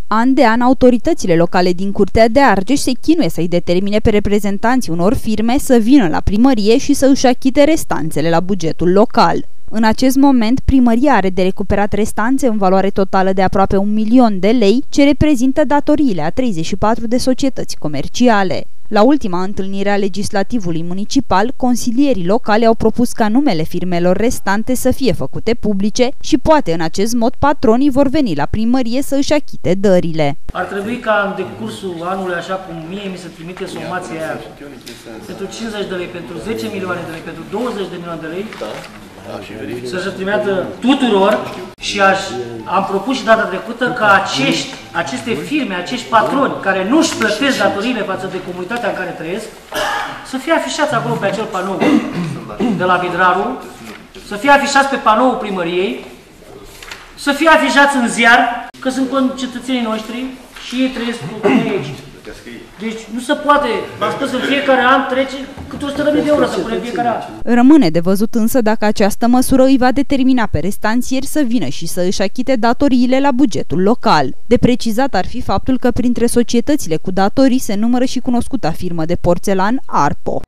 An de an, autoritățile locale din Curtea de Argeș se chinuie să-i determine pe reprezentanții unor firme să vină la primărie și să își achite restanțele la bugetul local. În acest moment, primăria are de recuperat restanțe în valoare totală de aproape 1 milion de lei, ce reprezintă datoriile a 34 de societăți comerciale. La ultima întâlnire a legislativului municipal, consilierii locali au propus ca numele firmelor restante să fie făcute publice și poate în acest mod patronii vor veni la primărie să își achite dările. Ar trebui ca în decursul anului, așa cum mie mi se trimite somația aia, pentru 50 de lei, pentru 10 milioane de lei, pentru 20 de milioane de lei, să se trimită tuturor și am propus și data trecută ca aceste firme, acești patroni care nu își plătesc datoriile față de comunitatea în care trăiesc, să fie afișați acolo pe acel panou de la Vidraru, să fie afișați pe panoul primăriei, să fie afișați în ziar că sunt concetățenii noștri și ei trăiesc cu noi aici. Deci nu se poate, v-am spus, în fiecare an trece câte 100.000 de euro să punem fiecare an. Rămâne de văzut însă dacă această măsură îi va determina pe restanțieri să vină și să își achite datoriile la bugetul local. De precizat ar fi faptul că printre societățile cu datorii se numără și cunoscuta firmă de porțelan Arpo.